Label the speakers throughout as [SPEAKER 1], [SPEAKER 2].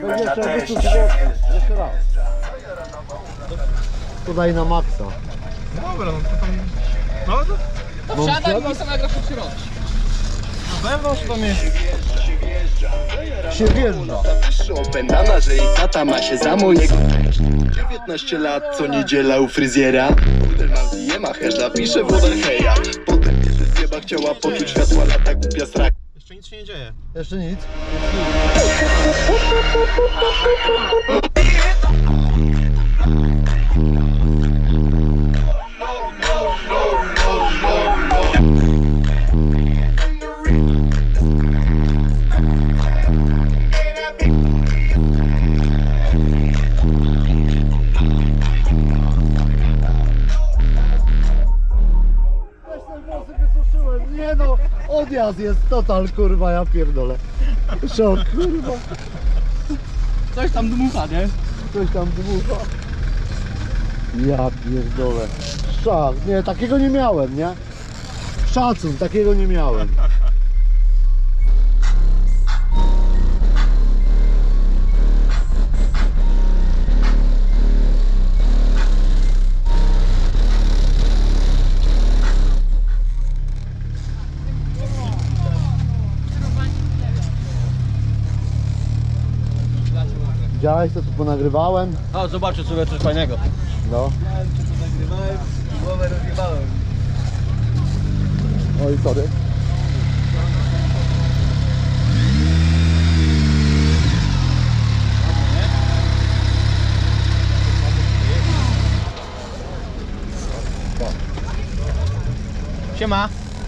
[SPEAKER 1] Jeszcze raz. To daj na maksa.
[SPEAKER 2] Dobra, no to tam... No to...
[SPEAKER 3] Wsiadaj i sam nagrasz się robić.
[SPEAKER 2] Na zewnątrz to jest...
[SPEAKER 1] Się wjeżdża.
[SPEAKER 4] Opętana, że jej tata ma się za mojego 19 lat, co niedziela u fryzjera. Kudel mam zjema, hesz napiszę wodę heja. Potem mnie ze zjeba chciała poczuć światła lata, głupia srak.
[SPEAKER 2] Jeszcze nic się nie dzieje.
[SPEAKER 1] Jeszcze nic. Nie no, odjazd jest total, kurwa, ja pierdolę. Szok, kurwa.
[SPEAKER 3] Coś tam dmucha, nie?
[SPEAKER 1] Coś tam dmucha. Ja pierdolę. Szak, nie, takiego nie miałem, nie? Szacun, takiego nie miałem. Widziałeś co tu ponagrywałem?
[SPEAKER 3] O, zobaczę sobie coś fajnego.
[SPEAKER 1] No.
[SPEAKER 2] Nagrywałem, głowę rozjebałem.
[SPEAKER 1] Oj, sorry.
[SPEAKER 3] Siema.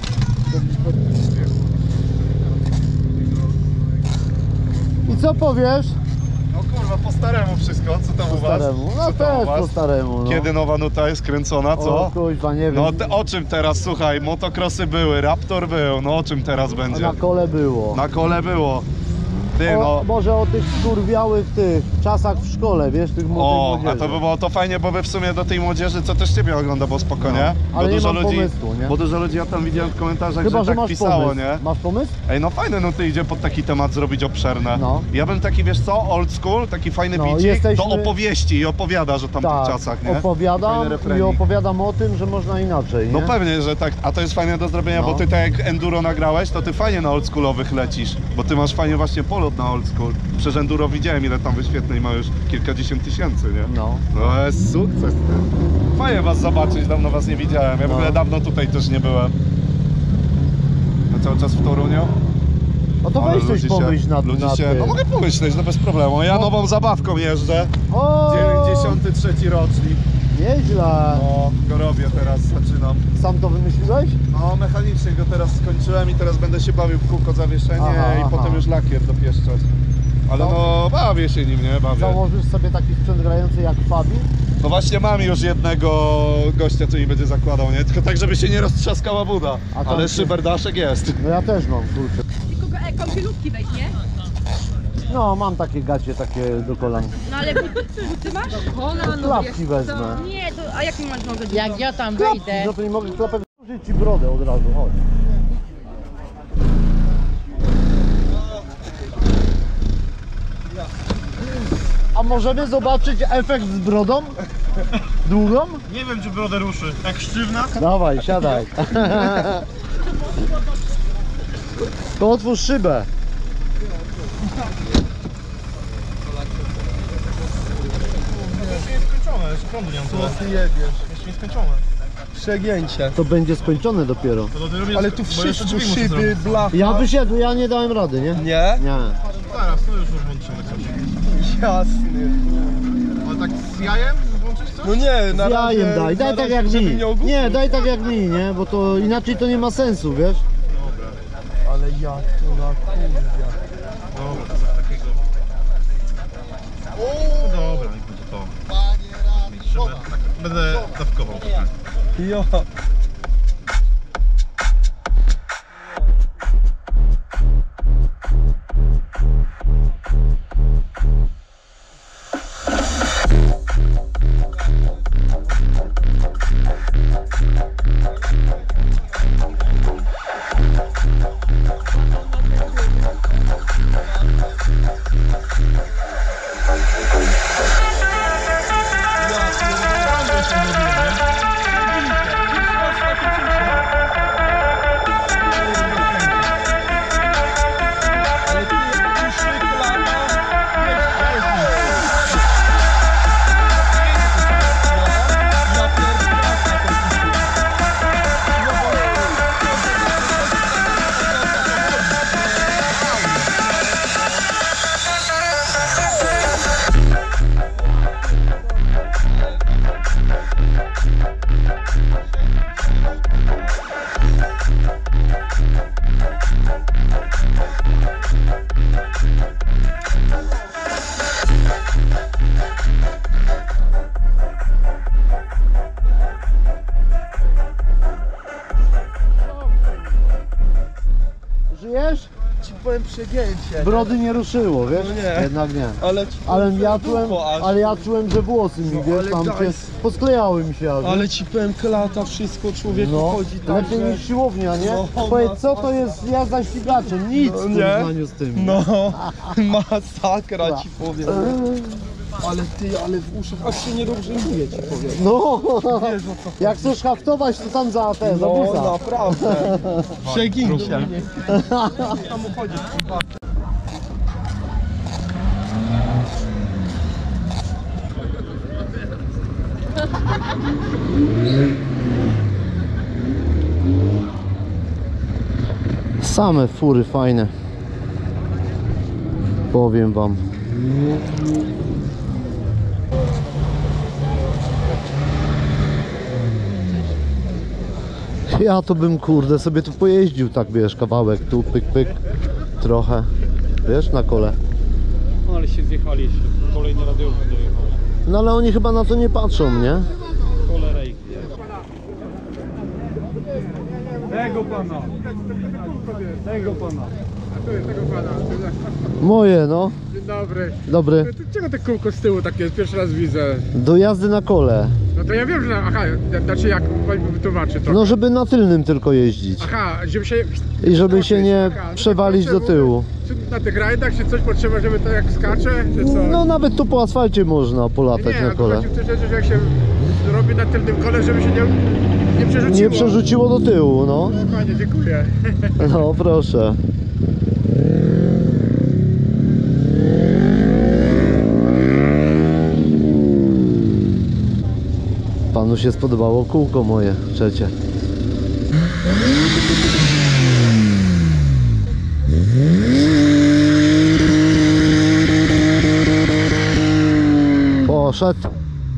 [SPEAKER 1] I co powiesz?
[SPEAKER 2] No kurwa, po staremu wszystko, co tam u was?
[SPEAKER 1] Staremu. No
[SPEAKER 2] Co tam u
[SPEAKER 1] też
[SPEAKER 2] was?
[SPEAKER 1] po staremu. No.
[SPEAKER 2] Kiedy nowa nuta jest kręcona, co?
[SPEAKER 1] O kuźwa, nie wiem.
[SPEAKER 2] No o czym teraz, słuchaj, motocrossy były, Raptor był, no o czym teraz
[SPEAKER 1] A
[SPEAKER 2] będzie?
[SPEAKER 1] na kole było.
[SPEAKER 2] Na kole było. Ty
[SPEAKER 1] O,
[SPEAKER 2] no.
[SPEAKER 1] może o tych skurwiałych tych czasach w szkole, wiesz, tych
[SPEAKER 2] O,
[SPEAKER 1] młodych
[SPEAKER 2] a to by było to fajnie, bo wy w sumie do tej młodzieży, co też ciebie ogląda, bo spoko, nie?
[SPEAKER 1] No, ale
[SPEAKER 2] bo
[SPEAKER 1] nie
[SPEAKER 2] dużo
[SPEAKER 1] mam
[SPEAKER 2] ludzi,
[SPEAKER 1] pomysłu, nie?
[SPEAKER 2] Bo dużo ludzi, ja tam widziałem w komentarzach,
[SPEAKER 1] Chyba, że
[SPEAKER 2] tak
[SPEAKER 1] masz
[SPEAKER 2] pisało,
[SPEAKER 1] pomysł.
[SPEAKER 2] nie?
[SPEAKER 1] Masz pomysł?
[SPEAKER 2] Ej, no fajne nuty idzie pod taki temat zrobić obszerne.
[SPEAKER 1] No.
[SPEAKER 2] Ja bym taki, wiesz co, old school, taki fajny
[SPEAKER 1] No,
[SPEAKER 2] bicik
[SPEAKER 1] jesteśmy-
[SPEAKER 2] do opowieści i opowiada, że tam w tych czasach, nie?
[SPEAKER 1] opowiadam
[SPEAKER 2] Fajny
[SPEAKER 1] i
[SPEAKER 2] refrenik.
[SPEAKER 1] opowiadam o tym, że można inaczej, nie?
[SPEAKER 2] No pewnie, że tak, a to jest fajne do zrobienia,
[SPEAKER 1] No.
[SPEAKER 2] bo ty tak jak enduro nagrałeś, to ty fajnie na oldschoolowych lecisz, bo ty masz fajnie właśnie polot na oldschool. Przecież enduro widziałem, ile tam wyświetleń ma już kilkadziesiąt tysięcy, nie?
[SPEAKER 1] No.
[SPEAKER 2] No jest sukces, ty. Fajnie was zobaczyć, dawno was nie widziałem, ja w
[SPEAKER 1] No.
[SPEAKER 2] ogóle dawno tutaj też nie byłem. A cały czas w Toruniu?
[SPEAKER 1] No to
[SPEAKER 2] Ale
[SPEAKER 1] weź coś
[SPEAKER 2] ludzie się-
[SPEAKER 1] pomyśl na
[SPEAKER 2] ludzie
[SPEAKER 1] tym.
[SPEAKER 2] się, no mogę pomyśleć, no bez problemu, ja nową zabawką jeżdżę,
[SPEAKER 1] O!
[SPEAKER 2] 93 rocznik,
[SPEAKER 1] Nieźle.
[SPEAKER 2] no go robię teraz, zaczynam.
[SPEAKER 1] Sam to wymyśliłeś?
[SPEAKER 2] No mechanicznie go teraz skończyłem i teraz będę się bawił w kółko zawieszenie
[SPEAKER 1] Aha,
[SPEAKER 2] i
[SPEAKER 1] aha.
[SPEAKER 2] potem już lakier dopieszczać. Ale
[SPEAKER 1] No.
[SPEAKER 2] no bawię się nim, nie? Bawię.
[SPEAKER 1] Założysz sobie taki sprzęt grający jak Fabi?
[SPEAKER 2] No właśnie mam już jednego gościa, co mi będzie zakładał, nie? Tylko tak, żeby się nie roztrzaskała buda.
[SPEAKER 1] A tam
[SPEAKER 2] Ale
[SPEAKER 1] się-
[SPEAKER 2] szyberdaszek jest.
[SPEAKER 1] No ja też mam, kurczę.
[SPEAKER 5] Tylko kąpielówki weź, nie?
[SPEAKER 1] No, mam takie gacie, takie do kolan.
[SPEAKER 5] No ale buty masz? Kolan,
[SPEAKER 1] Klapki wezmę.
[SPEAKER 5] Nie, to, a jak nie masz nogę?
[SPEAKER 3] Jak ja tam
[SPEAKER 1] Klapki,
[SPEAKER 3] wejdę,
[SPEAKER 1] no to nie mogę klapę włożyć ci brodę od razu, chodź. A możemy zobaczyć efekt z brodą? Długą?
[SPEAKER 2] Nie wiem, czy brodę ruszy. Jak sztywna?
[SPEAKER 1] Dawaj, siadaj. To otwórz szybę.
[SPEAKER 2] Jeszcze nie skończone, jeszcze prądu nie mam. Co ty jedziesz? Jeszcze nie skończone.
[SPEAKER 6] Przegięcie.
[SPEAKER 1] To będzie skończone dopiero.
[SPEAKER 6] Ale tu wszystko, szyby, blacha.
[SPEAKER 1] Ja wysiadłem, ja nie dałem rady, nie?
[SPEAKER 6] Nie?
[SPEAKER 1] Nie.
[SPEAKER 2] Zaraz, no już włączymy coś.
[SPEAKER 6] Jasny.
[SPEAKER 2] Ale tak z jajem włączyć coś?
[SPEAKER 6] No nie, na
[SPEAKER 1] Z jajem
[SPEAKER 6] razie,
[SPEAKER 1] daj,
[SPEAKER 6] na
[SPEAKER 1] daj tak
[SPEAKER 6] razie,
[SPEAKER 1] jak
[SPEAKER 6] żeby
[SPEAKER 1] mi.
[SPEAKER 6] nie ogłupić.
[SPEAKER 1] Nie, daj tak jak mi, nie? Bo to inaczej to nie ma sensu, wiesz?
[SPEAKER 2] Dobra.
[SPEAKER 6] Ale jak to na kurwia.
[SPEAKER 2] Dobra, to coś takiego. No dobra, niech będzie to. Szybę, tak, będę dawkował.
[SPEAKER 6] Jo.
[SPEAKER 1] Żyjesz?
[SPEAKER 6] Ci powiem przegięcie.
[SPEAKER 1] Brody nie ruszyło, wiesz?
[SPEAKER 6] No nie.
[SPEAKER 1] Jednak nie.
[SPEAKER 6] Ale ci
[SPEAKER 1] Ale
[SPEAKER 6] powiem,
[SPEAKER 1] ja
[SPEAKER 6] że
[SPEAKER 1] czułem,
[SPEAKER 6] dupło aż.
[SPEAKER 1] ale ja czułem, że włosy mi,
[SPEAKER 6] No,
[SPEAKER 1] wiesz,
[SPEAKER 6] ale
[SPEAKER 1] tam
[SPEAKER 6] daj.
[SPEAKER 1] się posklejały mi się aż.
[SPEAKER 6] Ale ci powiem, klata, wszystko, człowieku
[SPEAKER 1] No,
[SPEAKER 6] chodzi tak,
[SPEAKER 1] lepiej
[SPEAKER 6] że...
[SPEAKER 1] niż siłownia, nie?
[SPEAKER 6] No,
[SPEAKER 1] Powiedz, co to jest jazda ścigaczem? Nic
[SPEAKER 6] No,
[SPEAKER 1] w
[SPEAKER 6] nie.
[SPEAKER 1] porównaniu z tym.
[SPEAKER 6] No, masakra ci powiem. Ale ty, ale w uszach aż się nie rozrzęduje, ci powiem.
[SPEAKER 1] No,
[SPEAKER 6] Wiesz o co chodzi.
[SPEAKER 1] jak chcesz haftować, to tam za te, za
[SPEAKER 6] No,
[SPEAKER 1] busa.
[SPEAKER 6] naprawdę. Przegincie. W samochodzie, kurwa.
[SPEAKER 1] Same fury fajne. Powiem wam. Ja to bym, kurde, sobie tu pojeździł tak, wiesz, kawałek tu, pyk, pyk, trochę, wiesz, na kole.
[SPEAKER 3] No ale się zjechaliście. Kolejny radiowóz dojechał.
[SPEAKER 1] No ale oni chyba na to nie patrzą, nie?
[SPEAKER 3] Kolerej.
[SPEAKER 6] Tego pana. Tego pana.
[SPEAKER 1] Moje, no.
[SPEAKER 7] Dzień dobry.
[SPEAKER 1] Dobry.
[SPEAKER 7] Czego te kółko z tyłu takie jest? Pierwszy raz widzę.
[SPEAKER 1] Do jazdy na kole.
[SPEAKER 7] No to ja wiem, że... Aha, znaczy jak pani wytłumaczy trochę.
[SPEAKER 1] No, żeby na tylnym tylko jeździć.
[SPEAKER 7] Aha, żeby się...
[SPEAKER 1] I żeby się nie
[SPEAKER 7] Aha, no
[SPEAKER 1] przewalić
[SPEAKER 7] to
[SPEAKER 1] do tyłu.
[SPEAKER 7] Czy na tych rajdach się coś potrzeba, żeby to jak skacze, czy co?
[SPEAKER 1] No nawet tu po asfalcie można polatać
[SPEAKER 7] nie,
[SPEAKER 1] na
[SPEAKER 7] to
[SPEAKER 1] kole.
[SPEAKER 7] chodzi w tej rzeczy, że jak się robi na tylnym kole, żeby się nie przerzuciło.
[SPEAKER 1] Nie przerzuciło do tyłu, no.
[SPEAKER 7] No fajnie, dziękuję.
[SPEAKER 1] No proszę. Panu się spodobało kółko moje trzecie. Poszedł.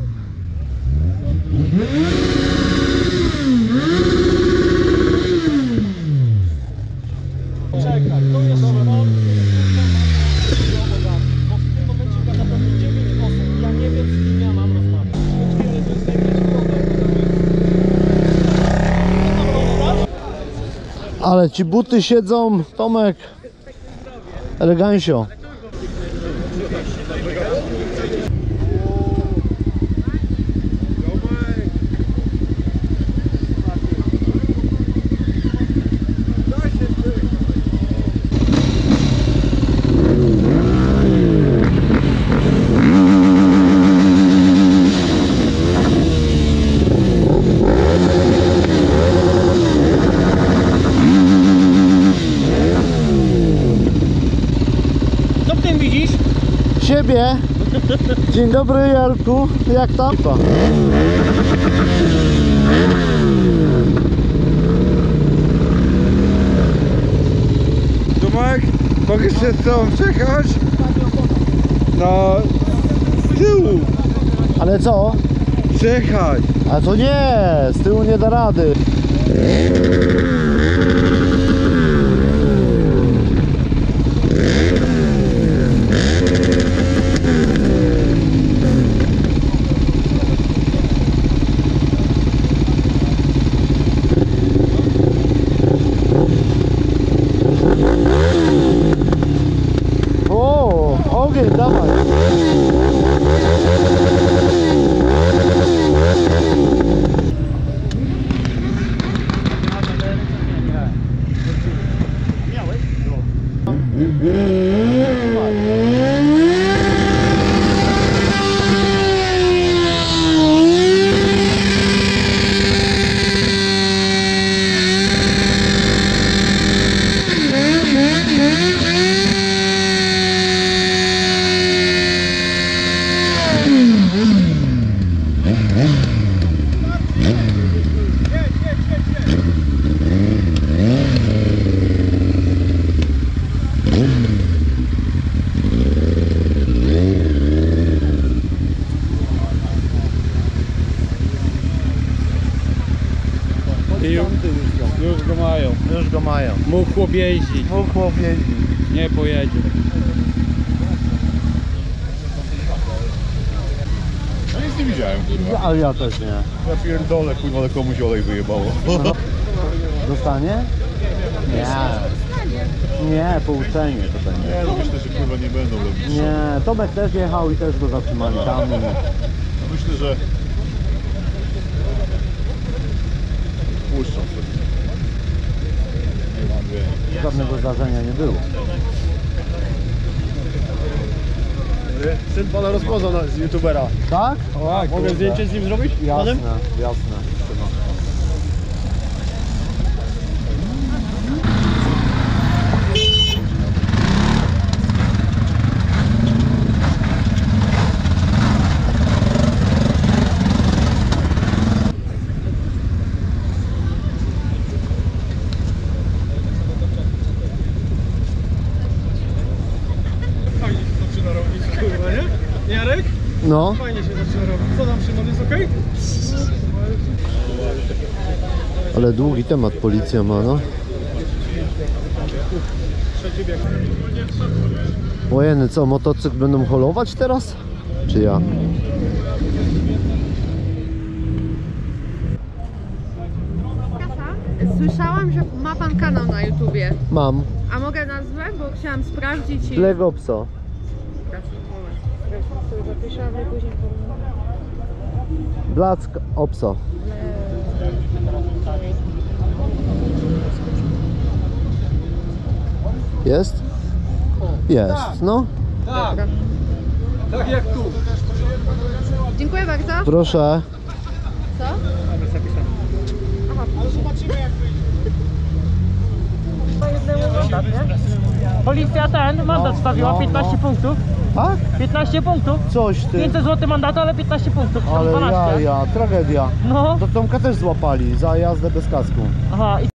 [SPEAKER 3] Czekaj, to jest on. Bo w tym momencie gada do mnie 9 osób. Ja nie wiem, z kim ja mam rozmawiać.
[SPEAKER 1] Ale ci buty siedzą, Tomek. Elegancio.
[SPEAKER 3] Co w tym widzisz?
[SPEAKER 1] Siebie. Dzień dobry, Jarku. Jak tam?
[SPEAKER 6] Tomek, mogę się z tobą przejechać? No, z tyłu
[SPEAKER 1] Ale co?
[SPEAKER 6] przejechać.
[SPEAKER 1] A to nie, z tyłu nie da rady. O, ogień, dawaj.
[SPEAKER 3] Mógł chłop jeździć.
[SPEAKER 1] Mógł chłop jeździć.
[SPEAKER 3] Nie pojedzie.
[SPEAKER 8] Ja nic nie widziałem, kurwa.
[SPEAKER 1] Ale ja też nie.
[SPEAKER 8] Ja pierdolę, kurwa, ale komuś olej wyjebało.
[SPEAKER 1] Dostanie? Nie. Nie, pouczenie to będzie.
[SPEAKER 8] Nie, no myślę, że kurwa nie będą robić.
[SPEAKER 1] Nie, Tomek też jechał i też go zatrzymali tam.
[SPEAKER 8] No myślę, że puszczą sobie. Nie mam wie.
[SPEAKER 1] Żadnego zdarzenia nie było.
[SPEAKER 7] Syn pana rozpoznał z youtubera.
[SPEAKER 1] Tak?
[SPEAKER 7] Mogę zdjęcie z nim zrobić?
[SPEAKER 1] Jasne, jasne.
[SPEAKER 6] Fajnie się zaczyna robić, kurwa, nie? Jarek?
[SPEAKER 1] No.
[SPEAKER 6] Fajnie się zaczyna robić. Co tam, Szymon, jest okej?
[SPEAKER 1] Ale długi temat policja ma, no. Ojeny, co, motocykl będą holować teraz? Czy ja?
[SPEAKER 9] Słyszałam, że ma pan kanał na YouTubie.
[SPEAKER 1] Mam.
[SPEAKER 9] A mogę nazwę? Bo chciałam sprawdzić i...
[SPEAKER 1] Lego pso.
[SPEAKER 9] Zapiszę, ale później
[SPEAKER 1] Black Opso. Jest? Jest, no.
[SPEAKER 6] Tak. Tak jak tu.
[SPEAKER 9] Dziękuję bardzo.
[SPEAKER 1] Proszę.
[SPEAKER 9] Co?
[SPEAKER 3] Policja mandat stawiła, 15 punktów.
[SPEAKER 1] Tak?
[SPEAKER 3] 15 punktów.
[SPEAKER 1] Coś ty.
[SPEAKER 3] 500 zł mandatu, ale 15 punktów.
[SPEAKER 1] Ale
[SPEAKER 3] 12.
[SPEAKER 1] tragedia.
[SPEAKER 3] No.
[SPEAKER 1] To Tomka też złapali za jazdę bez kasku.
[SPEAKER 3] Aha.